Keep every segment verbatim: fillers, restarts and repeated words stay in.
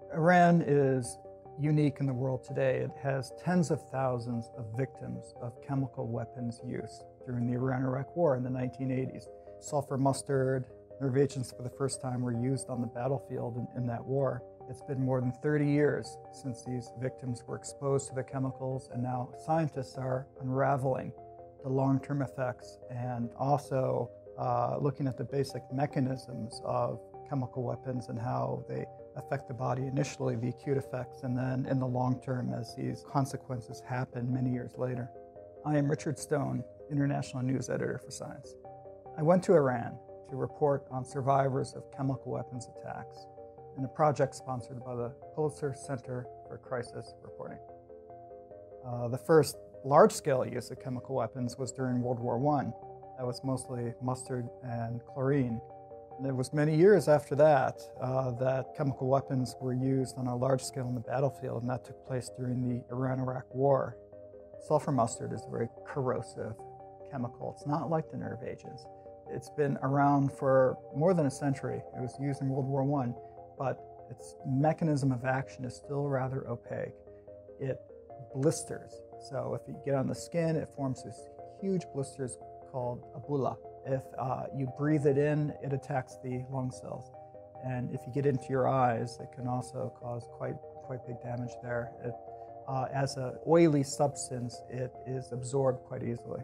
Iran is unique in the world today. It has tens of thousands of victims of chemical weapons use during the Iran-Iraq War in the nineteen eighties. Sulfur mustard, nerve agents for the first time were used on the battlefield in, in that war. It's been more than thirty years since these victims were exposed to the chemicals, and now scientists are unraveling the long-term effects and also uh, looking at the basic mechanisms of chemical weapons and how they affect the body, initially the acute effects, and then in the long term as these consequences happen many years later. I am Richard Stone, International News Editor for Science. I went to Iran to report on survivors of chemical weapons attacks in a project sponsored by the Pulitzer Center for Crisis Reporting. Uh, the first large-scale use of chemical weapons was during World War One. That was mostly mustard and chlorine. And it was many years after that uh, that chemical weapons were used on a large scale on the battlefield, and that took place during the Iran-Iraq War. Sulfur mustard is a very corrosive chemical. It's not like the nerve agents. It's been around for more than a century. It was used in World War One, but its mechanism of action is still rather opaque. It blisters. So if you get on the skin, it forms these huge blisters called a bulla. If uh, you breathe it in, it attacks the lung cells. And if you get into your eyes, it can also cause quite, quite big damage there. It, uh, as an oily substance, it is absorbed quite easily.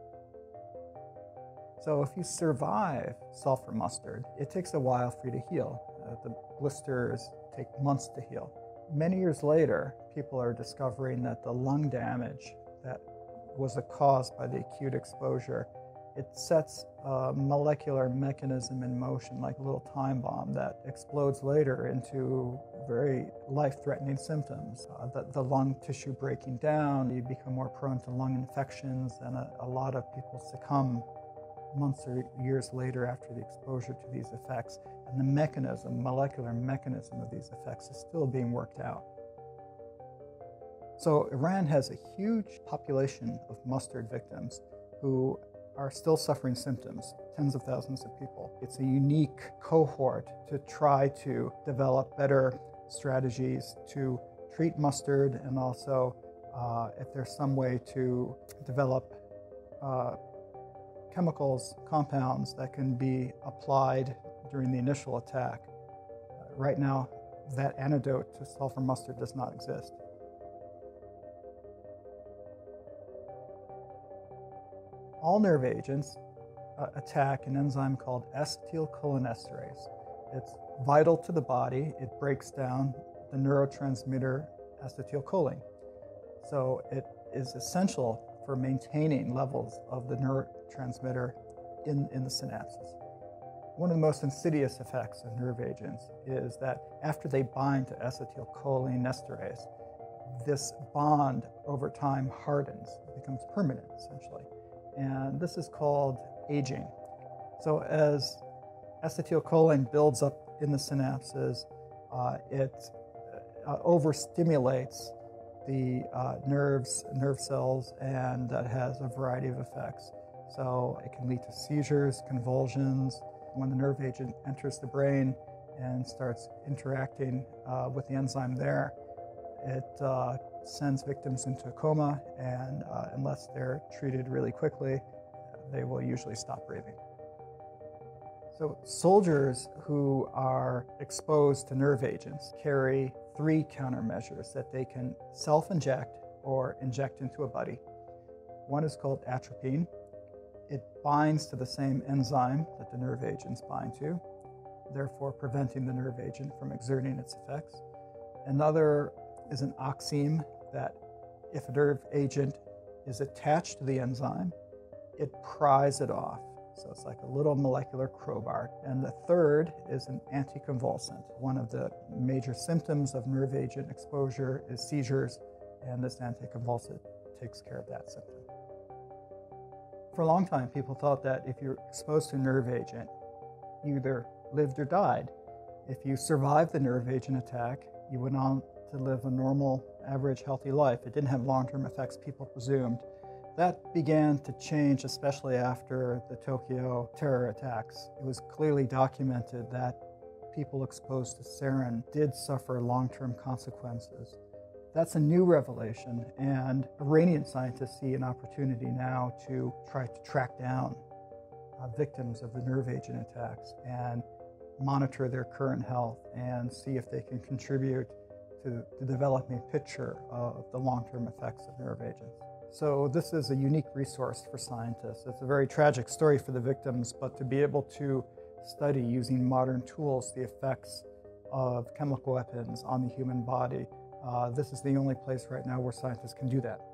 So if you survive sulfur mustard, it takes a while for you to heal. Uh, the blisters take months to heal. Many years later, people are discovering that the lung damage that was a cause by the acute exposure, it sets a molecular mechanism in motion, like a little time bomb that explodes later into very life-threatening symptoms. Uh, the, the lung tissue breaking down, you become more prone to lung infections, and a, a lot of people succumb months or years later after the exposure to these effects. And the mechanism, molecular mechanism of these effects is still being worked out. So Iran has a huge population of mustard victims who are still suffering symptoms, tens of thousands of people. It's a unique cohort to try to develop better strategies to treat mustard, and also uh, if there's some way to develop uh, chemicals, compounds that can be applied during the initial attack. Uh, right now, that antidote to sulfur mustard does not exist. All nerve agents uh, attack an enzyme called acetylcholinesterase. It's vital to the body. It breaks down the neurotransmitter acetylcholine. So it is essential for maintaining levels of the neurotransmitter in, in the synapses. One of the most insidious effects of nerve agents is that after they bind to acetylcholinesterase, this bond over time hardens, it becomes permanent essentially. And this is called aging. So as acetylcholine builds up in the synapses, uh, it uh, overstimulates the uh, nerves, nerve cells, and that has a variety of effects. So it can lead to seizures, convulsions. When the nerve agent enters the brain and starts interacting uh, with the enzyme there, it uh, sends victims into a coma, and uh, unless they're treated really quickly, they will usually stop breathing. So soldiers who are exposed to nerve agents carry three countermeasures that they can self-inject or inject into a buddy. One is called atropine. It binds to the same enzyme that the nerve agents bind to, therefore preventing the nerve agent from exerting its effects. Another is an oxime, that if a nerve agent is attached to the enzyme, it pries it off. So it's like a little molecular crowbar. And the third is an anticonvulsant. One of the major symptoms of nerve agent exposure is seizures, and this anticonvulsant takes care of that symptom. For a long time, people thought that if you're exposed to a nerve agent, you either lived or died. If you survived the nerve agent attack, you went on to live a normal, average, healthy life. It didn't have long-term effects, people presumed. That began to change, especially after the Tokyo terror attacks. It was clearly documented that people exposed to sarin did suffer long-term consequences. That's a new revelation, and Iranian scientists see an opportunity now to try to track down uh, victims of the nerve agent attacks and monitor their current health and see if they can contribute to, to developing a picture of the long-term effects of nerve agents. So this is a unique resource for scientists. It's a very tragic story for the victims, but to be able to study using modern tools the effects of chemical weapons on the human body, uh, this is the only place right now where scientists can do that.